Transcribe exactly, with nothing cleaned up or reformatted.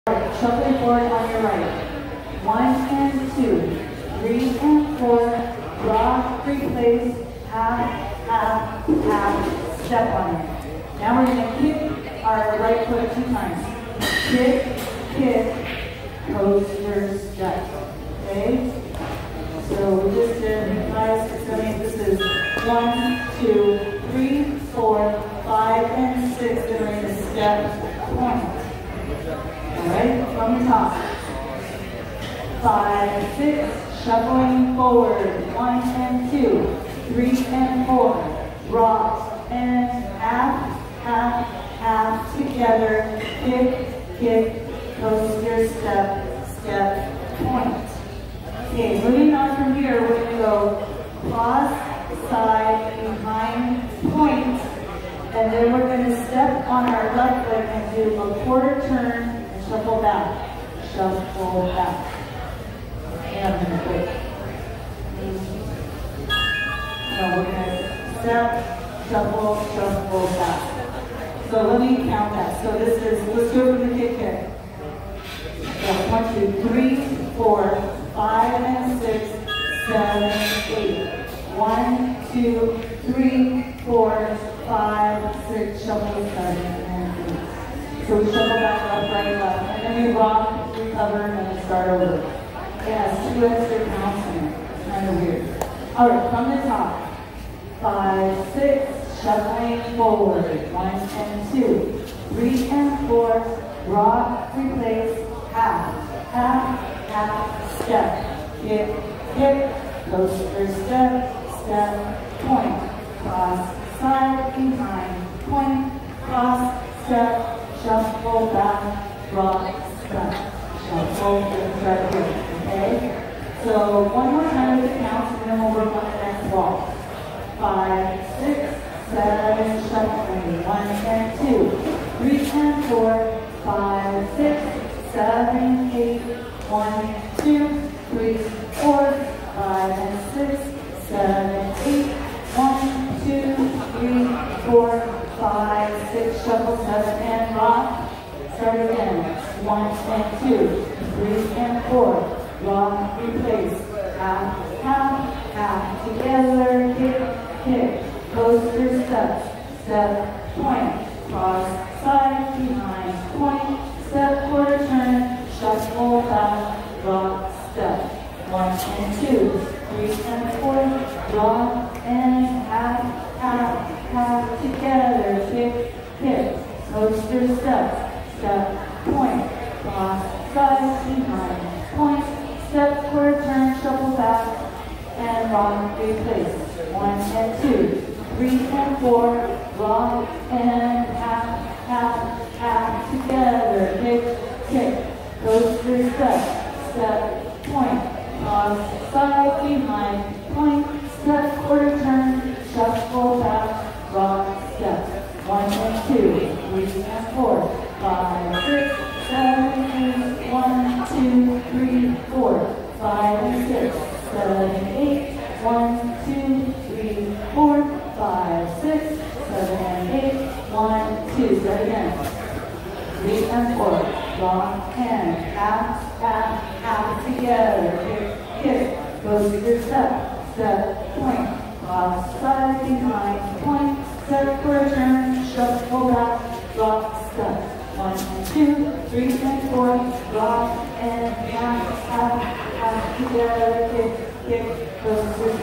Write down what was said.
Shuffling forward on your right. One and two, three and four, rock, replace, half, half, half, step on it. Now we're going to kick our right foot two times. Kick, kick, coaster, step. Okay? So we just did five, six, seven, eight. This is one, two, three, four, five, and six. Then we're going to step, point. Alright, from the top. Five, six, shuffling forward. One and two, three and four. Rock and half, half, half together. Kick, kick, coaster, step, step, point. Okay, moving on from here, we're going to go cross, side, behind, point. And then we're going to step on our left foot and do a quarter turn and shuffle back. Shuffle back. And I'm going to quit. No, we're going to step, shuffle, shuffle back. So let me count that. So this is, let's do it with the kick kick. So one, two, three, four, five, and six, seven, eight. One, two, three, four, five, six, shuffle, seven, and eight. So we shuffle back up, right, left, and then we rock, recover, and then start over. It has two extra counts in it. It's kind of weird. All right, from the top. Five, six, shuffling forward. One and two. Three and four. Rock, replace, half, half, half, step. Kick, kick, coaster, step, step, point. Cross, side, behind, point, cross, step, shuffle back, rock, step, shuffle, and right here. Okay? So one more time with the counts, and then we'll work on the next wall. Five, six, seven, shuffling. One and two, three and four, five, six, seven, eight. One, two, three, four, five, and six, seven, eight. One, two, three, four, five, six, shuffle, seven, and rock. Start again. One and two, three and four. Rock, replace. Half, half, half. Together. Kick, kick. Coaster, step, step, point. Cross, side, behind, point. Step, quarter turn. Shuffle, back, rock, step. One and two, three and four. Rock and half, half, half. Together. Kick, kick. Coaster, step, step, point. Cross, side, behind, point. Step, quarter turn, shuffle back, and rock, replace. One and two, three and four. Rock and half, half, half. Together. Kick, kick. Coaster, step, step, point. Cross, side, behind, point. Step, quarter turn, shuffle back, rock, step. One and two, three and four, five, six, seven, eight. One, two, three, four, five, and six, seven, eight. One, two, three, four, five, six, seven, and eight. One, two. Start again. Three and four. Rock and half, half, half together. Kick, kick. Goes to your step, step, point. Cross, side, behind, point. Step, quarter turn, shuffle back, rock, step. One and two, three and four. Rock and half, half, half together. Kick, kick. Goes to